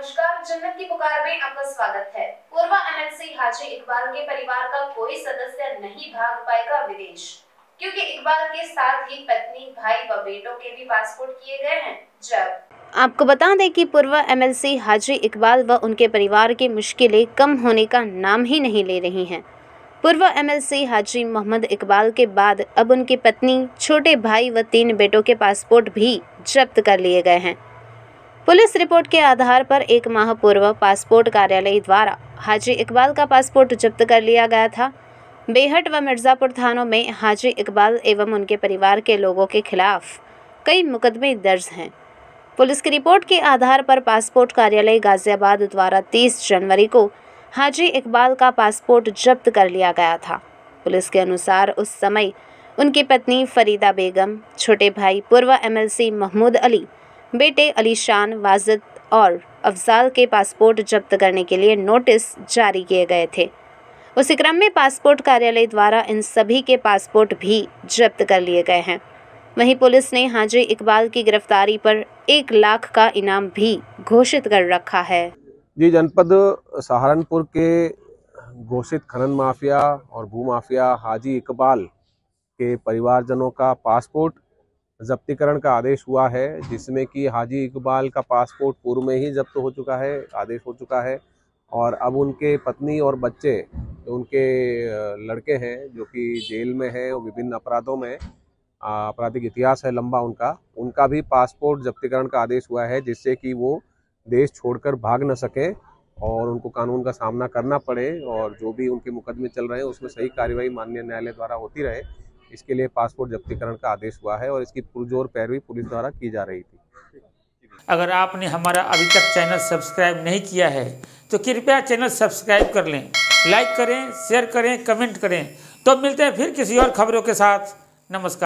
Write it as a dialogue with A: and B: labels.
A: नमस्कार, जन्नत की पुकार में आपका स्वागत है। पूर्व एमएलसी हाजी इकबाल के परिवार का कोई सदस्य नहीं भाग पाएगा विदेश, क्योंकि इकबाल के साथ ही पत्नी, भाई व बेटों के भी पासपोर्ट किए गए हैं। जब
B: आपको बता दें कि पूर्व एमएलसी हाजी इकबाल व उनके परिवार की मुश्किलें कम होने का नाम ही नहीं ले रही हैं। पूर्व एमएलसी हाजी मोहम्मद इकबाल के बाद अब उनकी पत्नी, छोटे भाई व 3 बेटों के पासपोर्ट भी जब्त कर लिए गए हैं। पुलिस रिपोर्ट के आधार पर 1 माह पूर्व पासपोर्ट कार्यालय द्वारा हाजी इकबाल का पासपोर्ट जब्त कर लिया गया था। बेहट व मिर्ज़ापुर थानों में हाजी इकबाल एवं उनके परिवार के लोगों के खिलाफ कई मुकदमे दर्ज हैं। पुलिस की रिपोर्ट के आधार पर पासपोर्ट कार्यालय गाजियाबाद द्वारा 30 जनवरी को हाजी इकबाल का पासपोर्ट जब्त कर लिया गया था। पुलिस के अनुसार उस समय उनकी पत्नी फरीदा बेगम, छोटे भाई पूर्व एमएलसी महमूद अली, बेटे अलीशान, वाजिद और अफजाल के पासपोर्ट जब्त करने के लिए नोटिस जारी किए गए थे। उसी क्रम में पासपोर्ट कार्यालय द्वारा इन सभी के पासपोर्ट भी जब्त कर लिए गए हैं। वहीं पुलिस ने हाजी इकबाल की गिरफ्तारी पर 1 लाख का इनाम भी घोषित कर रखा है।
C: जी, जनपद सहारनपुर के घोषित खनन माफिया और भू माफिया हाजी इकबाल के परिवारजनों का पासपोर्ट जब्तीकरण का आदेश हुआ है, जिसमें कि हाजी इकबाल का पासपोर्ट पूर्व में ही जब्त हो चुका है, आदेश हो चुका है। और अब उनके पत्नी और बच्चे, उनके लड़के हैं जो कि जेल में हैं और विभिन्न अपराधों में आपराधिक इतिहास है लंबा उनका भी पासपोर्ट जब्तीकरण का आदेश हुआ है, जिससे कि वो देश छोड़कर भाग न सके और उनको कानून का सामना करना पड़े और जो भी उनके मुकदमे चल रहे हैं उसमें सही कार्रवाई माननीय न्यायालय द्वारा होती रहे, इसके लिए पासपोर्ट जब्तीकरण का आदेश हुआ है और इसकी पुरजोर पैरवी पुलिस द्वारा की जा रही थी।
D: अगर आपने हमारा अभी तक चैनल सब्सक्राइब नहीं किया है तो कृपया चैनल सब्सक्राइब कर लें, लाइक करें, शेयर करें, कमेंट करें। तो मिलते हैं फिर किसी और खबरों के साथ। नमस्कार।